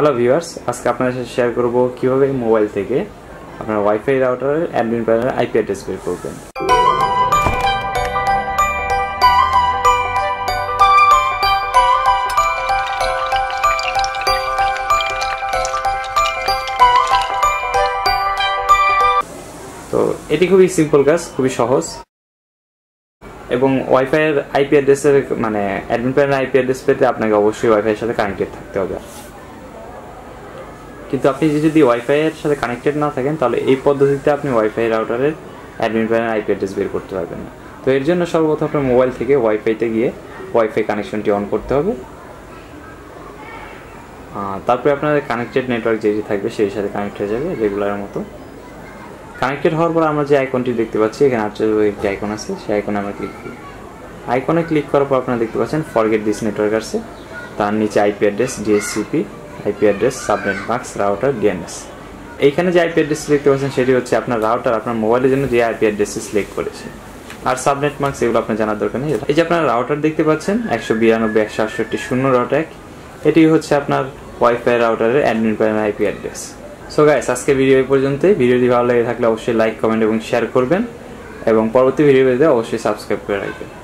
Hello viewers, আজকে আপনাদের সাথে শেয়ার করব কিভাবে মোবাইল থেকে আপনার ওয়াইফাই রাউটারের অ্যাডমিন প্যানেলের আইপি অ্যাড্রেস বের করবেন। তো এটি খুবই সিম্পল কাজ, খুবই সহজ এবং ওয়াইফাই এর আইপি অ্যাড্রেসের মানে অ্যাডমিন প্যানেলের আইপি অ্যাড্রেস পেতে আপনাকে অবশ্যই ওয়াইফাই এর সাথে কানেক্টেড থাকতে হবে। কিন্তু আপনি যদি ওয়াইফাই এর সাথে কানেক্টেড না থাকেন তাহলে এই পদ্ধতিতে আপনি ওয়াইফাই রাউটারের অ্যাডমিন প্যানেলের আইপি অ্যাড্রেস বের করতে পারবেন না। তো এর জন্য সর্বপ্রথম আপনার মোবাইল থেকে ওয়াইফাইতে গিয়ে ওয়াইফাই কানেকশনটি অন করতে হবে। তারপরে আপনাদের কানেক্টেড নেটওয়ার্ক যেটি থাকবে সেই সাথে কানেক্ট হয়ে যাবে রেগুলারের মতো। কানেক্টেড হওয়ার পর আমরা যে আইকনটি দেখতে পাচ্ছি, এখানে একটি আইকন আছে, সেই আইকনে আমরা ক্লিক করি। আইকনে ক্লিক করার পর আপনারা দেখতে পাচ্ছেন ফরগেট দিস নেটওয়ার্ক আছে, তার নিচে IP address, DHCP, IP address, subnet mask, router, DNS. এইখানে যে আইপি অ্যাড্রেস দেখতে পাচ্ছেন সেটি হচ্ছে আপনার রাউটার আপনার মোবাইলের জন্য যে আইপি অ্যাড্রেস সিলেক্ট করেছে। আর সাবনেট মাস্ক এগুলো আপনার জানার দরকার নেই। এই যে আপনার রাউটার দেখতে পাচ্ছেন 192.168.0.1, এটি হচ্ছে আপনার ওয়াইফাই রাউটারের admin panel IP address. So guys, আজকে ভিডিও এই পর্যন্তই। ভিডিওটি ভালো লেগে থাকলে অবশ্যই লাইক, কমেন্ট এবং শেয়ার করবেন এবং পরবর্তী ভিডিও পেতে অবশ্যই সাবস্ক্রাইব করে রাখবেন।